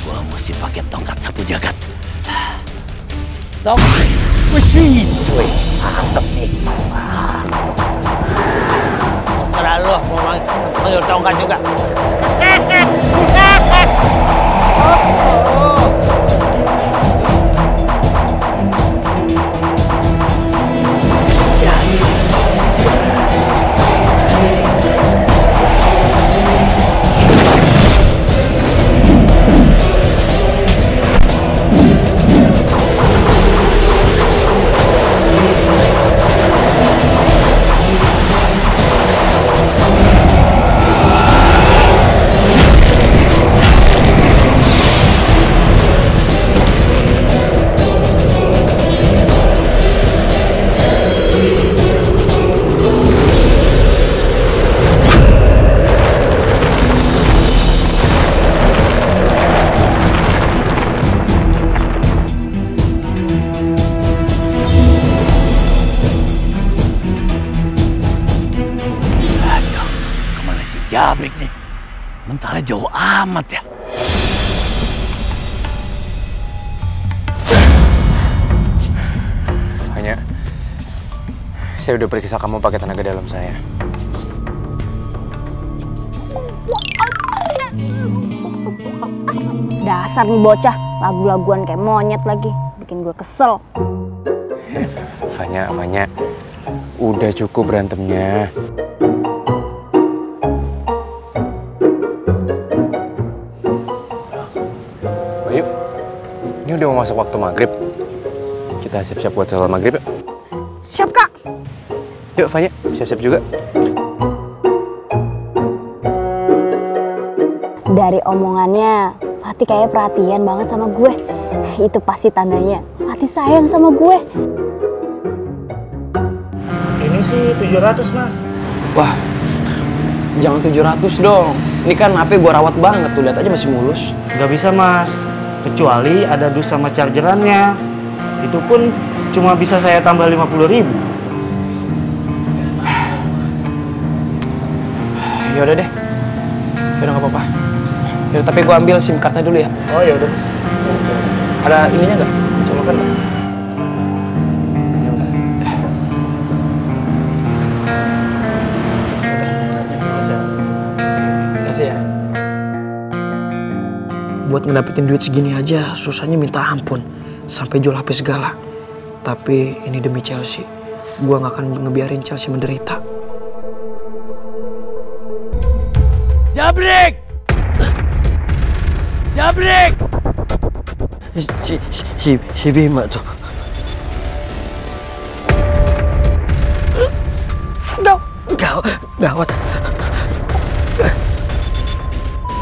Gua mesti pakai tongkat sapu jagat. Tongkat. Wih, mantep nih. Terserah lu mau manggil tongkat juga. Jabrik nih, mentalnya jauh amat ya. Hanya, saya udah periksa kamu pakai tenaga dalam saya. Dasar nih bocah, lagu-laguan kayak monyet lagi, bikin gue kesel. Fanya, udah cukup berantemnya. Ini udah mau masuk waktu maghrib. Kita siap-siap buat sholat maghrib yuk. Siap, Kak. Yuk, Fanya, siap-siap juga. Dari omongannya, Fatih kayaknya perhatian banget sama gue. Itu pasti tandanya Fatih sayang sama gue. Ini sih 700, Mas. Wah, jangan 700 dong. Ini kan HP gue rawat banget tuh, lihat aja masih mulus. Nggak bisa, Mas. Kecuali ada dus sama chargerannya. Itu pun cuma bisa saya tambah 50.000. Yaudah deh. Yaudah nggak apa-apa. Yaudah, tapi gue ambil SIM cardnya dulu ya. Oh ya udah, Mas. Ada ininya nggak? Colokan nggak? Kasih ya. Buat ngedapetin duit segini aja susahnya minta ampun. Sampai jual HP segala. Tapi ini demi Chelsea. Gua nggak akan ngebiarin Chelsea menderita. Jabrik! Jabrik! Si Bima tuh. Gawat.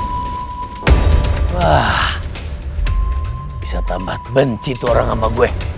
Wah, bisa tambah benci tuh orang sama gue.